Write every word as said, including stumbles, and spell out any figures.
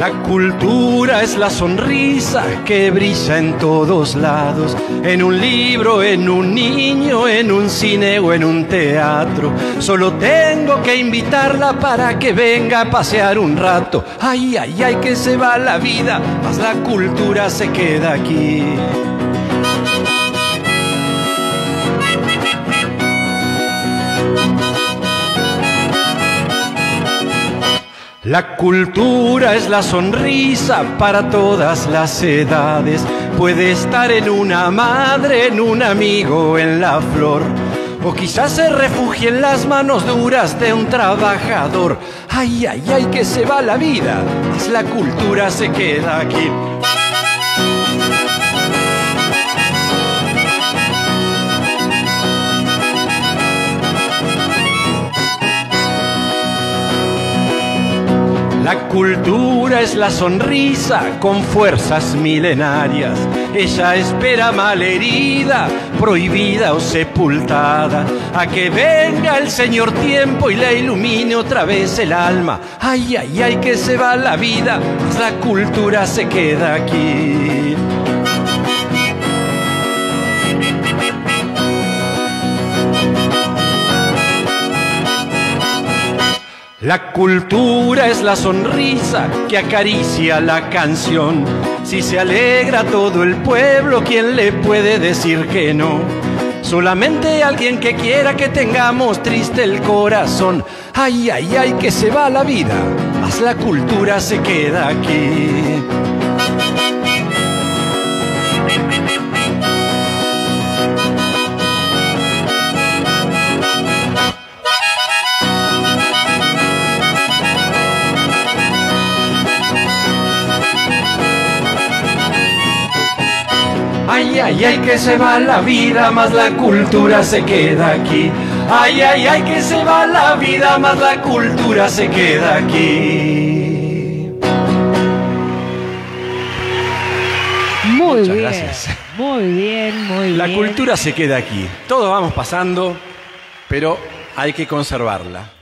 La cultura es la sonrisa que brilla en todos lados, en un libro, en un niño, en un cine o en un teatro. Solo tengo que invitarla para que venga a pasear un rato. Ay, ay, ay, que se va la vida, mas la cultura se queda aquí. La cultura es la sonrisa para todas las edades. Puede estar en una madre, en un amigo, en la flor, o quizás se refugie en las manos duras de un trabajador. Ay, ay, ay, que se va la vida, mas la cultura se queda aquí. La cultura es la sonrisa con fuerzas milenarias. Ella espera malherida, prohibida o sepultada, a que venga el Señor Tiempo y le ilumine otra vez el alma. Ay, ay, ay, que se va la vida, mas la cultura se queda aquí. La cultura es la sonrisa que acaricia la canción. Si se alegra todo el pueblo, ¿quién le puede decir que no? Solamente alguien que quiera que tengamos triste el corazón. Ay, ay, ay, que se va la vida, mas la cultura se queda aquí. Ay, ay, ay, que se va la vida, mas la cultura se queda aquí. Ay, ay, ay, que se va la vida, mas la cultura se queda aquí. Muy Muchas bien, gracias. muy bien, muy La bien. cultura se queda aquí. Todos vamos pasando, pero hay que conservarla.